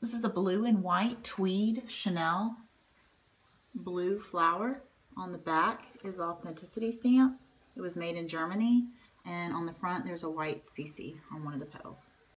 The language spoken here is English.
This is a blue and white tweed Chanel blue flower. On the back is the authenticity stamp. It was made in Germany. And on the front, there's a white CC on one of the petals.